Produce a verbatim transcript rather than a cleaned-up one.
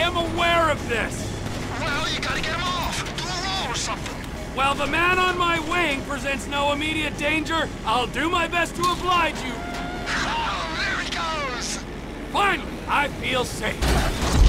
am aware of this. Well, you gotta get him off. Do a roll or something. While the man on my wing presents no immediate danger, I'll do my best to oblige you. Oh, there he goes. Finally, I feel safe.